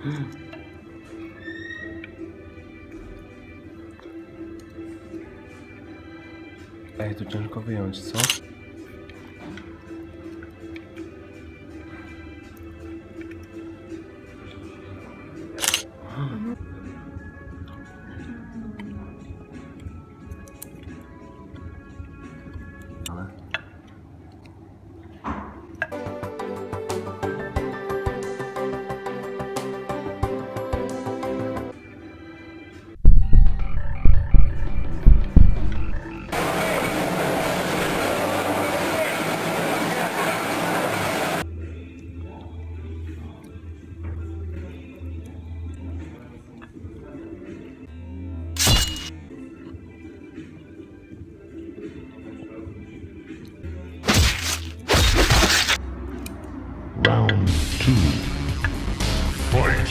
Ej, tu ciężko wyjąć, co? Ale... Round 2. Fight!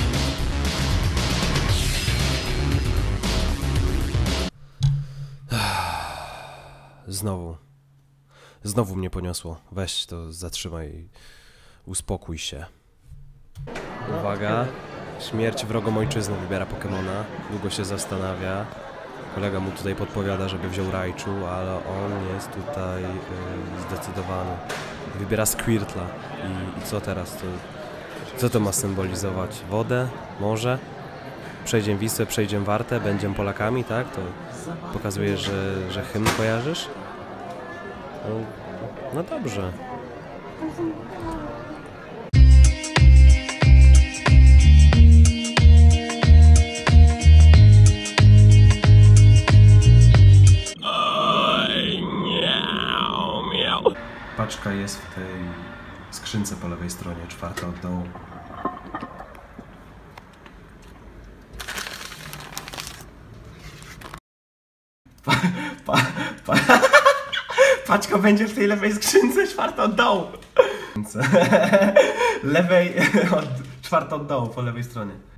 Znowu mnie poniosło. Weź to, zatrzymaj i uspokój się. Uwaga. Śmierć wrogom ojczyzny wybiera Pokemona. Długo się zastanawia. Kolega mu tutaj podpowiada, żeby wziął Raichu, ale on jest tutaj zdecydowany. Wybiera Squirtla. I co teraz? Co to ma symbolizować? Wodę? Morze? Przejdziemy Wisłę, przejdziemy Wartę, będziemy Polakami, tak? To pokazuje, że hymn kojarzysz? No dobrze. Paczka jest w tej skrzynce po lewej stronie, 4. od dołu. Paczka będzie w tej lewej skrzynce, 4. od dołu. Lewej, 4. od dołu, po lewej stronie.